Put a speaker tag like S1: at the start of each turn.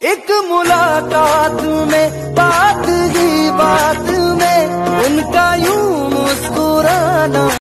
S1: एक मुलाकात में, बात ही बात में उनका यूं मुस्कुराना।